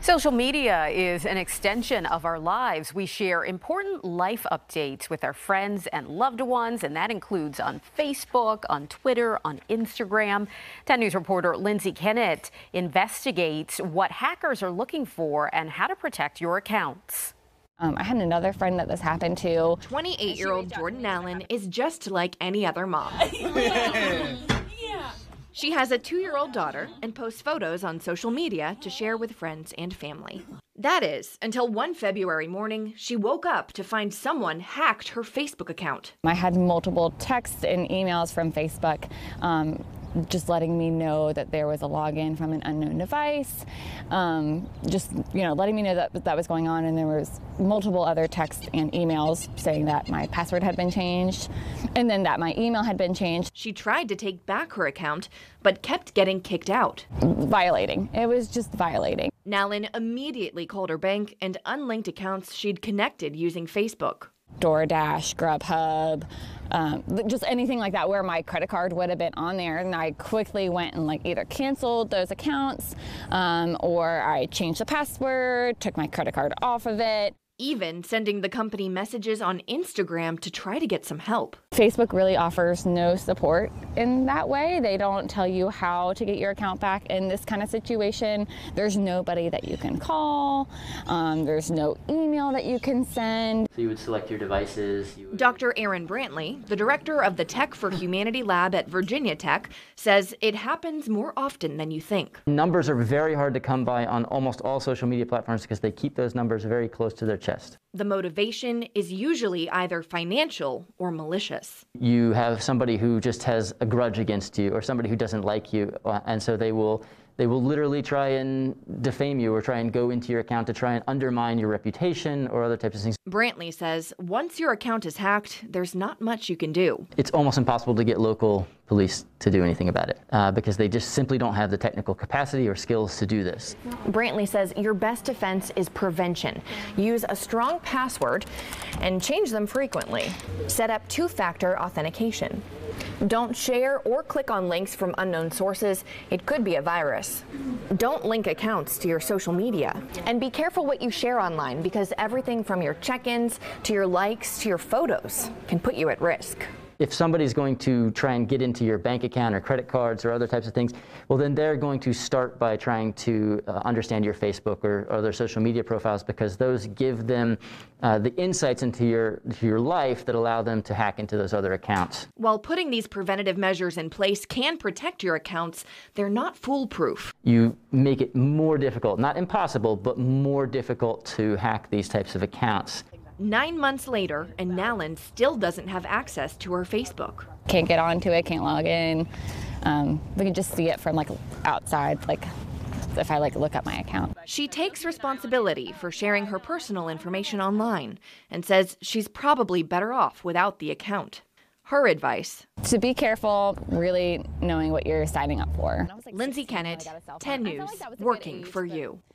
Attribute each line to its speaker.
Speaker 1: Social media is an extension of our lives. We share important life updates with our friends and loved ones, and that includes on Facebook, on Twitter, on Instagram. 10 News reporter Lindsay Kennett investigates what hackers are looking for and how to protect your accounts.
Speaker 2: I had another friend that this happened to.
Speaker 3: 28-year-old Jordan Allen is just like any other mom. She has a 2-year-old daughter and posts photos on social media to share with friends and family. That is, until one February morning, she woke up to find someone hacked her Facebook account.
Speaker 2: I had multiple texts and emails from Facebook just letting me know that there was a login from an unknown device, letting me know that that was going on, and there was multiple other texts and emails saying that my password had been changed and then that my email had been changed.
Speaker 3: She tried to take back her account, but kept getting kicked out.
Speaker 2: Violating. It was just violating.
Speaker 3: Nalin immediately called her bank and unlinked accounts she'd connected using Facebook.
Speaker 2: DoorDash, Grubhub, just anything like that where my credit card would have been on there, and I quickly went and either canceled those accounts or I changed the password, took my credit card off of it.
Speaker 3: Even sending the company messages on Instagram to try to get some help.
Speaker 2: Facebook really offers no support in that way. They don't tell you how to get your account back in this kind of situation. There's nobody that you can call. There's no email that you can send.
Speaker 4: So you would select your devices.
Speaker 3: Dr. Aaron Brantley, the director of the Tech for Humanity lab at Virginia Tech, says it happens more often than you think.
Speaker 4: Numbers are very hard to come by on almost all social media platforms because they keep those numbers very close to their chest.
Speaker 3: The motivation is usually either financial or malicious.
Speaker 4: You have somebody who just has a grudge against you, or somebody who doesn't like you, and so they will literally try and defame you or try and go into your account to try and undermine your reputation or other types of things.
Speaker 3: Brantley says once your account is hacked, there's not much you can do.
Speaker 4: It's almost impossible to get local police to do anything about it because they just simply don't have the technical capacity or skills to do this.
Speaker 3: Brantley says your best defense is prevention. Use a strong password and change them frequently. Set up two-factor authentication. Don't share or click on links from unknown sources. It could be a virus. Don't link accounts to your social media. And be careful what you share online, because everything from your check-ins to your likes to your photos can put you at risk.
Speaker 4: If somebody's going to try and get into your bank account or credit cards or other types of things, well, then they're going to start by trying to understand your Facebook or other social media profiles, because those give them the insights into your life that allow them to hack into those other accounts.
Speaker 3: While putting these preventative measures in place can protect your accounts, they're not foolproof.
Speaker 4: You make it more difficult, not impossible, but more difficult to hack these types of accounts.
Speaker 3: 9 months later, and Nalin still doesn't have access to her Facebook.
Speaker 2: Can't get onto it, can't log in. We can just see it from outside, if I look at my account.
Speaker 3: She takes responsibility for sharing her personal information online and says she's probably better off without the account. Her advice:
Speaker 2: to be careful, really knowing what you're signing up for.
Speaker 3: Lindsay Kennett, 10 News, working for you.